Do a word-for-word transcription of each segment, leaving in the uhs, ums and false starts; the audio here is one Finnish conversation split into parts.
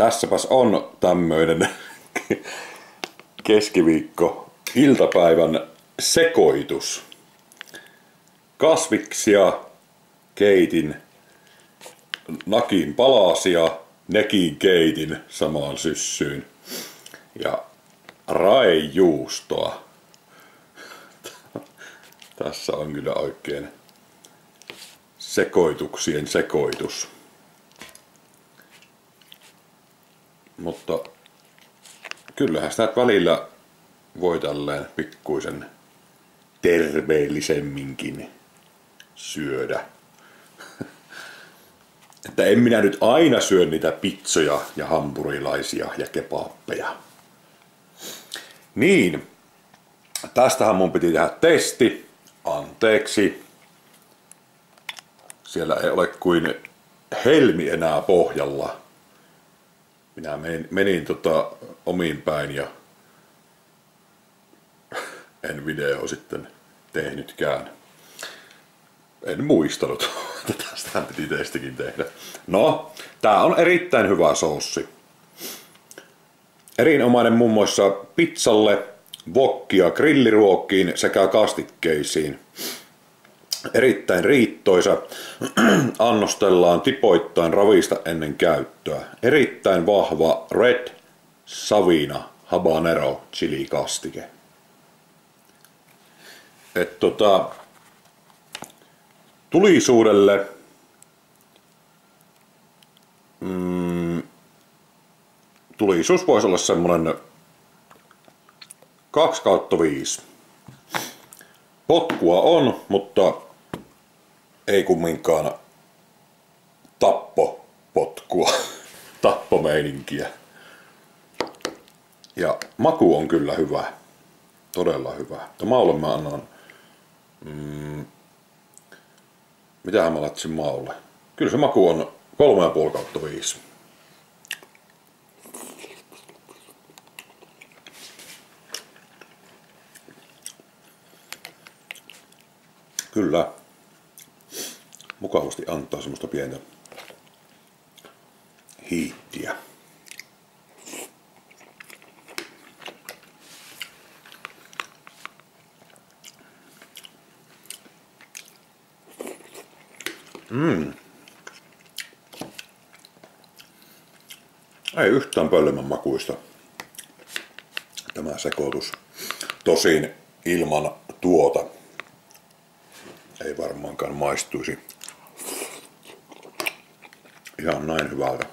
Tässäpäs on tämmöinen keskiviikko iltapäivän sekoitus. Kasviksia keitin, nakin palasia, nekin keitin samaan syssyyn. Ja raejuustoa. Tässä on kyllä oikein sekoituksien sekoitus. Mutta kyllähän sitä välillä voi tälleen pikkuisen terveellisemminkin syödä. Että en minä nyt aina syö niitä pitsoja ja hampurilaisia ja kebabbeja. Niin, tästähän mun piti tehdä testi. Anteeksi. Siellä ei ole kuin helmi enää pohjalla. Minä menin, menin tota omiin päin ja en video sitten tehnytkään. En muistanut, että tästähän piti testikin tehdä. No, tää on erittäin hyvä soussi. Erinomainen muun muassa pizzalle, wokkia grilliruokkiin sekä kastikkeisiin. Erittäin riittoisa. Annostellaan tipoittain ravista ennen käyttöä. Erittäin vahva Red Savina Habanero chili kastike. Et tota, tulisuudelle mm, tulisuus voisi olla semmonen kaksi kautta viisi. Potkua on, mutta ei kumminkaan tappopotkua, tappomeininkiä. Ja maku on kyllä hyvä, todella hyvä. Maulle mä annan, mm, mitähän mä laitsin maulle? Kyllä se maku on kolme ja puoli kautta viisi. Kyllä. Mukavasti antaa semmoista pientä hiittiä. Mm. Ei yhtään pöllemmän makuista tämä sekoitus. Tosin ilman tuota ei varmaankaan maistuisi ihan näin hyvältä.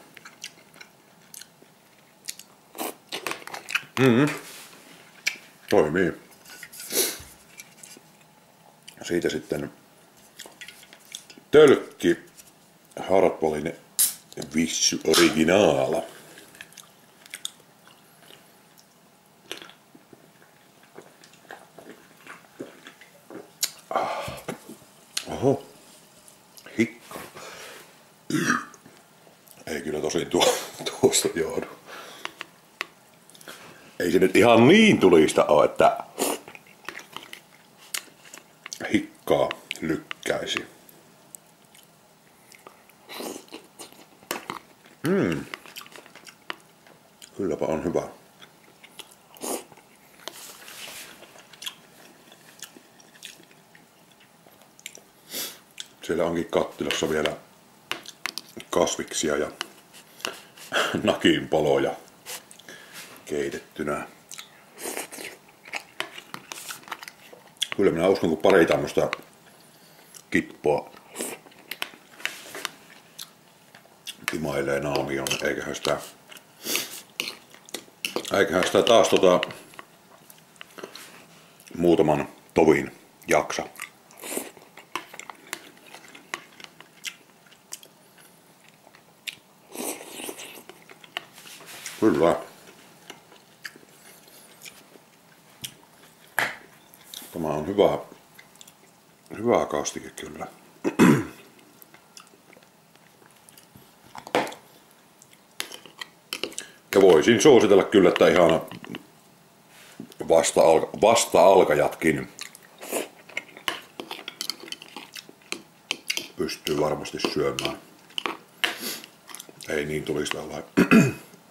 Mm-hmm. Toimii. Siitä sitten tölkki Hartwallin Vissy Original. Oho, hikka. Ei kyllä tosin tuo, tuosta johdu. Ei se nyt ihan niin tulista ole, että hikkaa lykkäisi. Mm. Kylläpä on hyvä. Siellä onkin kattilassa vielä kasviksia ja nakinpaloja keitettynä. Kyllä minä uskon, kun pari tämmöistä kippoa imailee naamioon, eiköhän sitä, eiköhän sitä taas tota muutaman tovin jaksa. Kyllä. Tämä on hyvä, hyvä kastike kyllä. Ja voisin suositella kyllä, että ihan vasta, alka, vasta alkajatkin pystyy varmasti syömään. Ei niin tulisi tällainen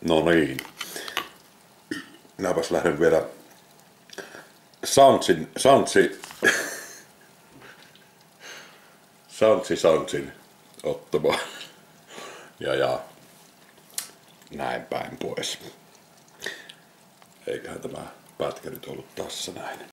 No niin. Minäpäs lähden vielä Soundsin, Soundsi, Soundsi, Soundsin ottamaan. Ja ja näin päin pois. Eiköhän tämä pätkä nyt ollut tässä näin.